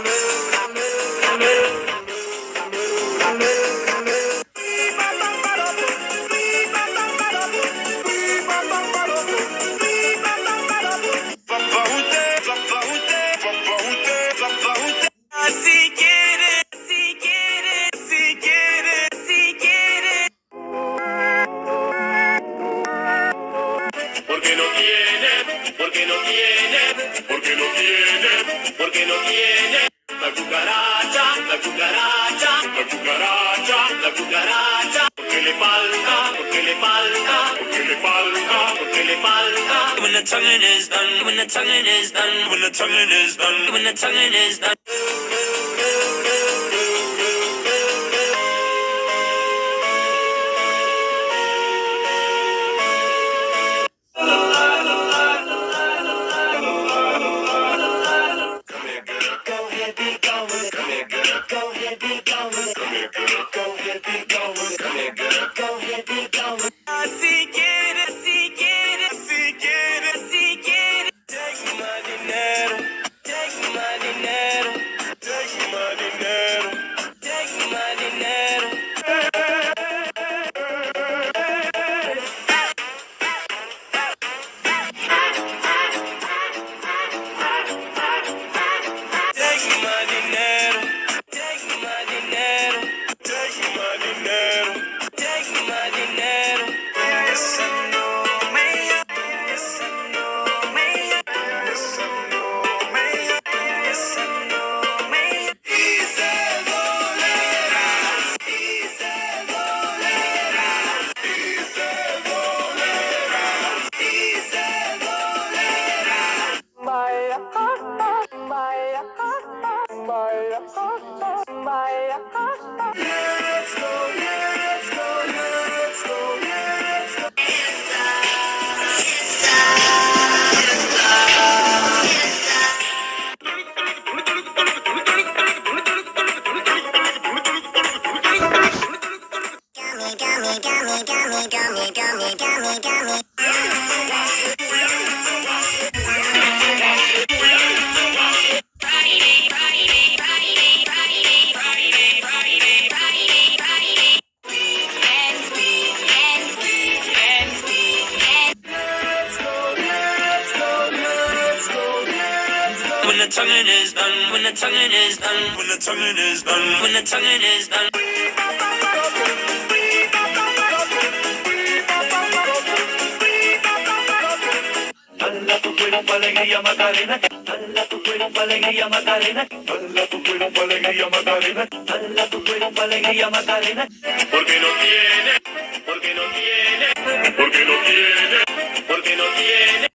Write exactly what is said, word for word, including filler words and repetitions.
Si quieres, si quieres, si quieres, si quieres. Porque no tiene, porque no tiene, porque no tiene, porque no tiene. La cucaracha, la cucaracha, la cucaracha, la cucaracha. Porque le falta, porque le falta, porque le falta, porque le falta. When the tonguing is done, when the tonguing is done, when the tonguing is done, when the tonguing is done. Si quieres, si quieres, si quieres, si quieres. Take my dinero, take my dinero, take my dinero, take my dinero. Take my dinero, take my dinero, take my dinero, take my dinero. Esa no me llama, esa no me llama, esa no me llama, esa no me llama. Y se dolerá, y se dolerá, y se dolerá, y se dolerá. Vaya, vaya, vaya, vaya. Let's go, let's go, let's go, let's go. Gummy, gummy, gummy, gummy, gummy, gummy, gummy. When the tonguing is done, when the tonguing is done, when the tonguing is done, when the tonguing is done. Dala tu cuerpo alegría Macarena, dala tu cuerpo alegría Macarena, dala tu cuerpo alegría Macarena, dala tu cuerpo alegría Macarena. Porque no tiene, porque no tiene.